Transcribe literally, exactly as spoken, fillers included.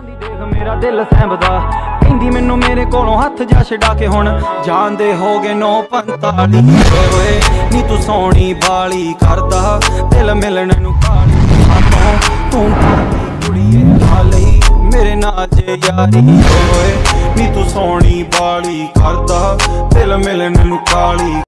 देख मेरा दिल सैंबदा कहंदी मैनू मेरे कोलों हथ जा छड़ा के हुण जानदे हो गए नौ पंताली ओए नी तू सोहनी बाली करदा दिल मिलन नू काली हाथों तू कुड़िए हाली मेरे नाल जे यारी ओए नी तू सोहनी बाली करदा दिल मिलन नू काली।